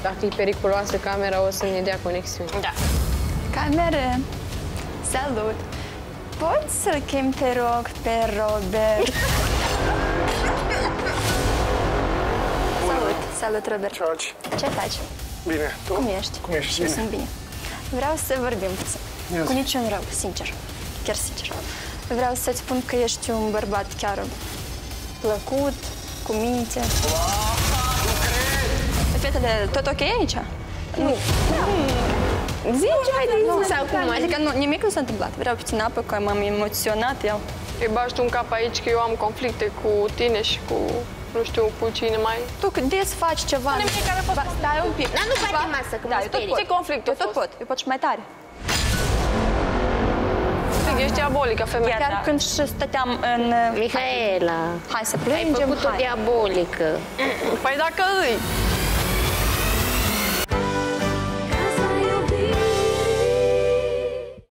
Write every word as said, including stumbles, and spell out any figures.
Dacă e periculoasă camera, o să ne dea conexiune. Da. Camere, salut! Poți să-l chem, te rog, pe Robert? Salut, salut, Robert. George. Ce faci? Bine, tu? Cum ești? Cum ești? Eu Bine. sunt bine. Vreau să vorbim Ia cu zi. niciun rău, sincer. Chiar sincer. Vreau să-ți spun că ești un bărbat chiar plăcut, cu minte. Fetele, tot ok aici? Nu. Zi ce ai de zis Sau cum? acum? Adică nu, nimic nu s-a întâmplat. Vreau puțin apă, că m-am emoționat eu. Îi bagi tu în cap aici că eu am conflicte cu tine și cu, nu știu, cu cine mai... Tu că des faci ceva... Nu nimic care a fost... Stai un pic. Dar nu bate masă, că Da, mă eu tot sperii. pot. Ce conflict a Eu tot fost? pot. Eu pot și mai tare. Zic, ești diabolică, femeie. Chiar când și stăteam în... Mihaela, Hai să ai plângem, făcut-o hai. diabolică. Păi dacă îi...